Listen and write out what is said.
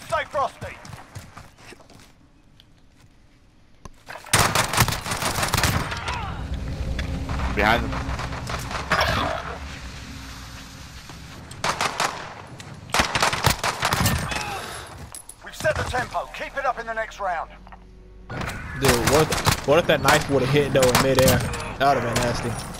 Stay frosty. Behind them. We've set the tempo. Keep it up in the next round. Dude, what if that knife would have hit though in midair? That would have been nasty.